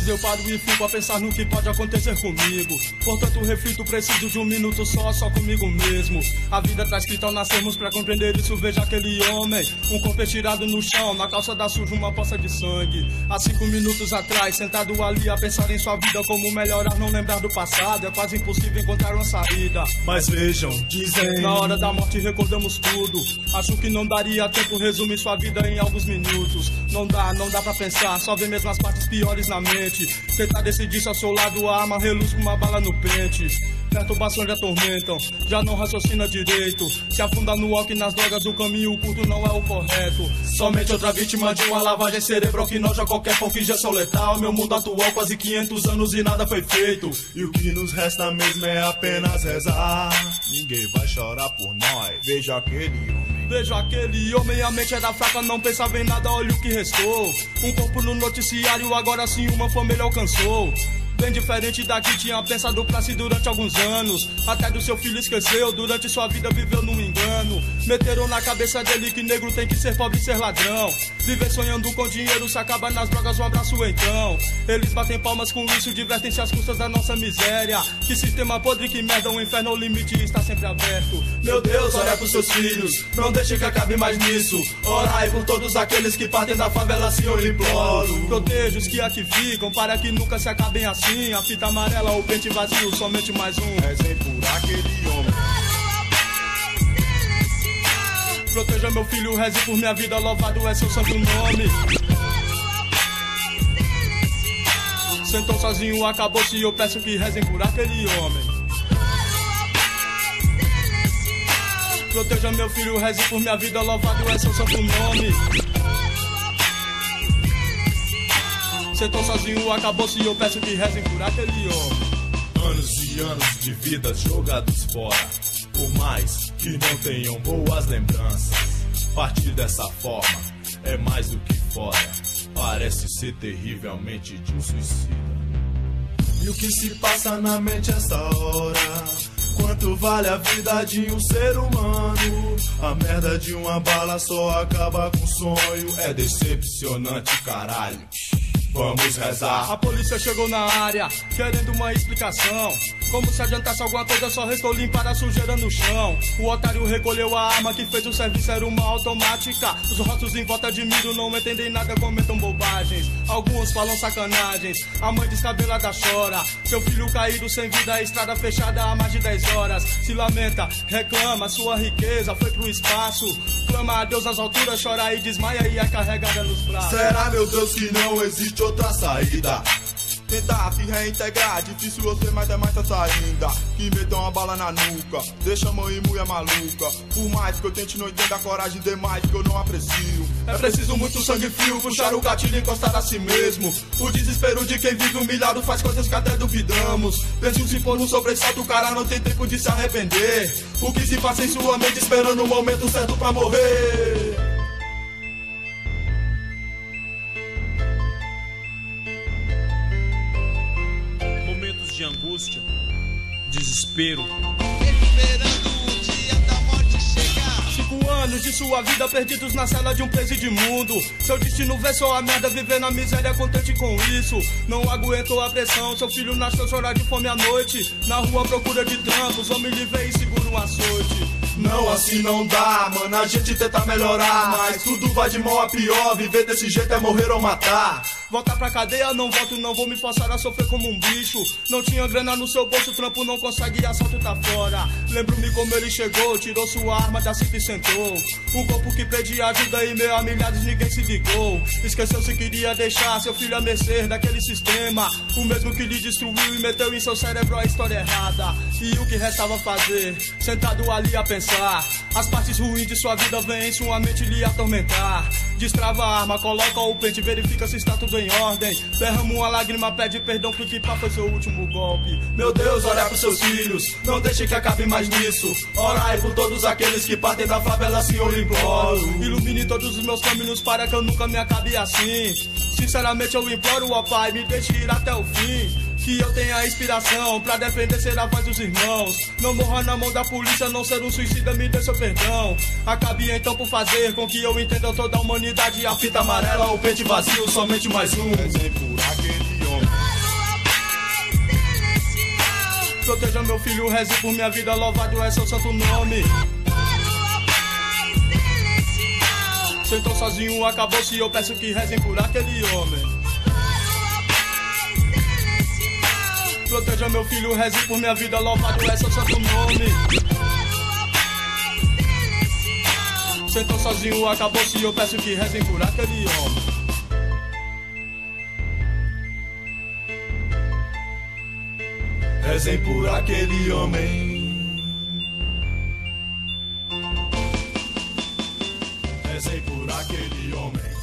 vezes eu paro e fico a pensar no que pode acontecer comigo. Portanto reflito, preciso de um minuto só comigo mesmo. A vida tá escrita ao nascermos, pra compreender isso veja aquele homem. Um corpo estirado no chão, na calça da suja uma poça de sangue. Há 5 minutos atrás, sentado ali a pensar em sua vida, como melhorar, não lembrar do passado. É quase impossível encontrar uma saída. Mas vejam, dizem, na hora da morte recordamos tudo. Acho que não daria tempo resumir sua vida em alguns minutos. Não dá pra pensar, só vem mesmo as partes piores na mente. Tentar decidir se ao seu lado a arma reluz com uma bala no pente. Perturbações lhe atormentam, já não raciocina direito. Se afunda no álcool e nas drogas, o caminho curto não é o correto. Somente outra vítima de uma lavagem cerebral que noja qualquer pouca injeção letal. Meu mundo atual, quase 500 anos e nada foi feito. E o que nos resta mesmo é apenas rezar. Ninguém vai chorar por nós. Veja aquele homem. Vejo aquele homem, a mente era fraca, não pensava em nada, olha o que restou. Um corpo no noticiário, agora sim uma família alcançou. Bem diferente daqui, tinha pensado pra si durante alguns anos. Até do seu filho esqueceu, durante sua vida viveu num engano. Meteram na cabeça dele que negro tem que ser pobre e ser ladrão. Viver sonhando com dinheiro, se acaba nas drogas, um abraço então. Eles batem palmas com isso, divertem-se às custas da nossa miséria. Que sistema podre, que merda, o inferno, o limite está sempre aberto. Meu Deus, olha pros seus filhos, não deixe que acabe mais nisso. Orai por todos aqueles que partem da favela, assim eu lhe imploro. Proteja os que aqui ficam, para que nunca se acabem assim. A fita amarela, o pente vazio, somente mais um. Rezem por aquele homem. Proteja meu filho, reze por minha vida, louvado é seu santo nome. Sentou sozinho, acabou-se, eu peço que rezem por aquele homem. Proteja meu filho, reze por minha vida, louvado é seu santo nome. Sentou sozinho, acabou-se, eu peço que rezem por aquele homem. Anos e anos de vida jogados fora, por mais que não tenham boas lembranças. Partir dessa forma é mais do que fora, parece ser terrivelmente de um suicida. E o que se passa na mente essa hora? Quanto vale a vida de um ser humano? A merda de uma bala só acaba com sonho. É decepcionante, caralho. Vamos rezar. A polícia chegou na área, querendo uma explicação. Como se adiantasse alguma coisa, só restou limpar a sujeira no chão. O otário recolheu a arma que fez o serviço, era uma automática. Os rostos em volta de miro não entendem nada, comentam bobagens. Alguns falam sacanagens, a mãe descabelada chora. Seu filho caído sem vida, a estrada fechada há mais de 10 horas. Se lamenta, reclama, sua riqueza foi pro espaço. Clama a Deus nas alturas, chora e desmaia e é carregada nos braços. Será, meu Deus, que não existe outra saída? Tentar se reintegrar, difícil eu sei, mas é mais essa ainda. Que metam uma bala na nuca, deixa a mãe e mulher maluca. Por mais que eu tente, não entenda a coragem demais que eu não aprecio. É preciso muito sangue frio, puxar o gatilho e encostar a si mesmo. O desespero de quem vive humilhado faz coisas que até duvidamos. Pense se for no sobressalto, o cara não tem tempo de se arrepender. O que se passa em sua mente esperando o momento certo pra morrer. De angústia, desespero, esperando o dia da morte chegar. 5 anos de sua vida perdidos na cela de um presídio imundo. Seu destino vê só a merda, viver na miséria, contente com isso. Não aguentou a pressão, seu filho nasceu chorar de fome à noite. Na rua à procura de trampos, homem lhe vê e segura um açoite. Não, assim não dá, mano, a gente tenta melhorar, mas tudo vai de mal a pior, viver desse jeito é morrer ou matar. Voltar pra cadeia, não volto, não vou me forçar a sofrer como um bicho. Não tinha grana no seu bolso, trampo não consegue, assalto tá fora. Lembro-me como ele chegou, tirou sua arma da cinta e sentou. Um corpo que pedia ajuda e meio a milhares ninguém se ligou. Esqueceu se queria deixar seu filho a mercê daquele sistema. O mesmo que lhe destruiu e meteu em seu cérebro a história errada. E o que restava fazer? Sentado ali a pensar. As partes ruins de sua vida vêm em sua mente lhe atormentar. Destrava a arma, coloca o pente, verifica se está tudo em ordem. Derrama uma lágrima, pede perdão, clique pá, foi seu último golpe. Meu Deus, olha pros seus filhos, não deixe que acabe mais nisso. Orai por todos aqueles que partem da favela, assim eu lhe imploro. Ilumine todos os meus caminhos para que eu nunca me acabe assim. Sinceramente eu imploro, ó Pai, me deixe ir até o fim. Que eu tenha inspiração pra defender ser a voz dos irmãos. Não morra na mão da polícia, não ser um suicida, me dê seu perdão. Acabe então por fazer com que eu entenda toda a humanidade. A fita amarela, o pente vazio, somente mais um. Rezem por aquele homem. Proteja meu filho, reze por minha vida, louvado é seu santo nome. Sentou sozinho, acabou-se, eu peço que rezem por aquele homem. Proteja meu filho, reze por minha vida, louvado é seu santo nome. Sentou sozinho, acabou-se, eu peço que rezem por aquele homem. Rezem por aquele homem. Rezem por aquele homem.